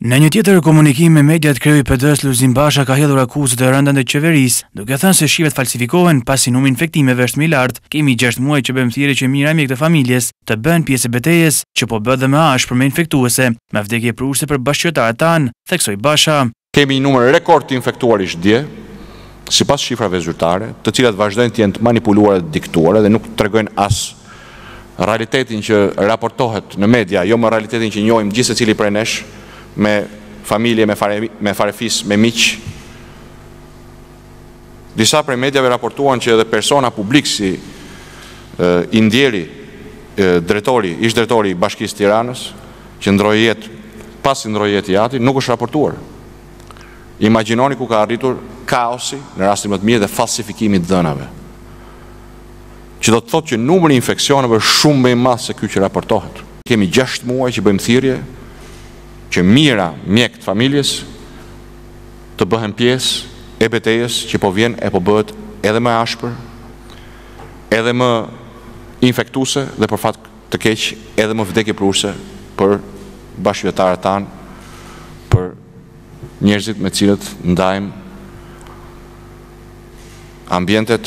Në një tjetër komunikim me mediat, kreu i PD-s Lulzim Basha ka hedhur akuzë të rënda ndaj qeverisë, duke thënë se shivet falsifikohen pasi numri infektimeve është më i lartë. Kemi 6 muaj që bëjmë thirrje që mira mjek të familjes të bëhen pjesë e betejës që po bëhet dhe më ashpër me infektuese, me vdekje prurse për bashkëqytetarët tanë, theksoi Basha. Kemi një numër rekord të infektuarish dje, sipas shifrave zyrtare, të cilat vazhdojnë të jenë të manipuluara dhe diktuara dhe nuk tregojnë as realitetin që raportohet në media, jo më realitetin që njohim gjithë secili prej nesh, me familje, me farefis, me miq. Disa prej medjave raportuan që edhe persona publik si Indjeri, ish drejtori i Bashkisë Tiranës, që ndroi jetë pas ndroi jetë i ati, nuk është raportuar. Imagjinoni ku ka arritur kaosi në rastin më të mirë dhe falsifikimi të dhënave. Që do të thotë që numri i infeksioneve është shumë më i madh se ky që raportohet. Kemi 6 muaj që bëjmë thirrje që mira mjek të familjes të bëhen pjesë e betejës që po vjen e po bëhet edhe më ashpër, edhe më infektuese dhe për fat të keq edhe më vdekje prurse për bashkëqytetarët tanë, për njerëzit me cilët ndajmë ambientet,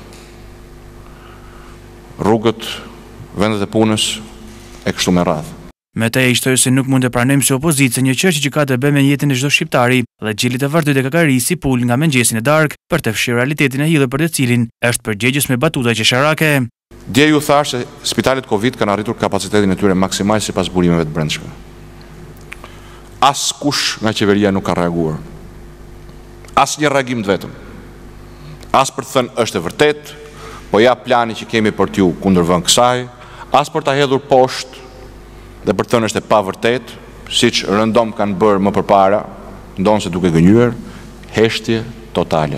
rrugët, vendet e punës e kështu me radhë. Me të e shtoi se nuk mund të pranojmë si opozicë një çështje që ka të bëjë me jetën e çdo shqiptari dhe Xheli të vazhdoi të kakarisi pul nga mëngjesin e darkë për të fshirë realitetin e hidhur për të cilin është përgjegjës me batuta qesharake. Dje ju thash se spitalet Covid kanë arritur kapacitetin e tyre maksimal sipas burimeve të brendshme. Askush nga qeveria nuk ka reaguar. Asnjë reagim të vetëm. As për të thënë është e vërtet, po ja plani që kemi për t'ju kundërvënë kësaj, as për ta hedhur poshtë dhe për të thënë është e pavërtet, siç rëndom kanë bërë më përpara, ndonë se duke gënjur, heshtje totale.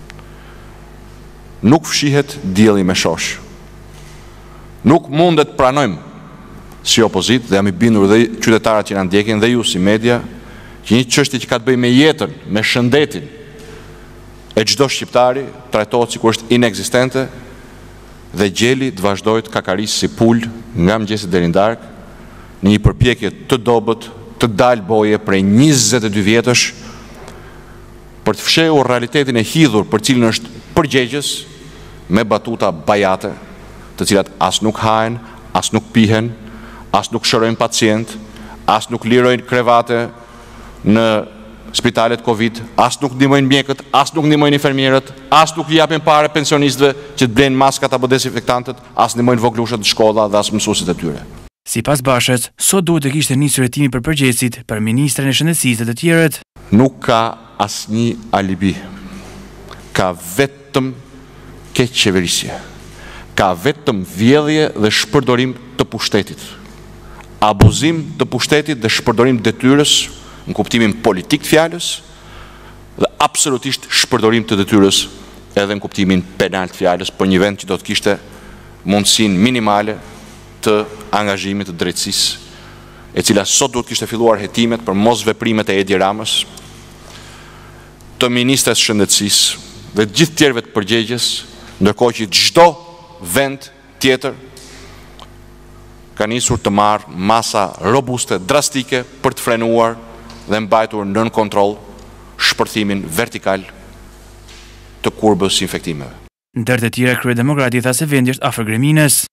Nuk fshihet dielli me shosh. Nuk mundet pranojmë si opozit, dhe jam i bindur dhe qytetarët që na ndjekin dhe ju si media, që një çështje që ka të bëjë me jetën, me shëndetin e çdo shqiptari trajtohet sikur është inekzistente dhe Xheli të vazhdojë të kakarisë si pul nga mëngjesi deri në darkë, në një përpjekje të dobët, të dalë boje prej 22 vjetësh, për të fshehur realitetin e hidhur për cilën është përgjegjës me batuta bajate, të cilat as nuk hahen, as nuk pihen, as nuk shërojnë pacient, as nuk lirojnë krevate në spitalet Covid, as nuk ndihmojnë mjekët, as nuk ndihmojnë infermierët, as nuk i japin parë pensionistëve që të blenë maskat apo dezinfektantët, as ndihmojnë voglushët në shkolla dhe as mësuesit e tyre. Sipas Bashës, sot duhet të kishte nisur hetimi për përgjegjësit, për ministrin e shëndetësisë dhe të tjerët. Nuk ka asnjë alibi. Ka vetëm keqçeverisje. Ka vetëm vjedhje dhe shpërdorim të pushtetit. Abuzim të pushtetit dhe shpërdorim detyrës në kuptimin politik të fjalës dhe absolutisht shpërdorim të detyrës edhe në kuptimin penal të fjalës për një vend që do të kishte mundësinë minimale të angazhimit të drejtësisë, e cila sot duhet kishte filluar hetimet për mos veprimet e Edi Ramës, të ministres shëndetësisë dhe gjithë tjerëve të përgjegjës, ndërkohë që çdo vend tjetër ka nisur të marrë masa robuste, drastike për të frenuar dhe mbajtur nën kontroll shpërthimin vertikal të kurbës infektimeve. Ndër të tjera, kryedemokrati tha se vendi është afër Greminës.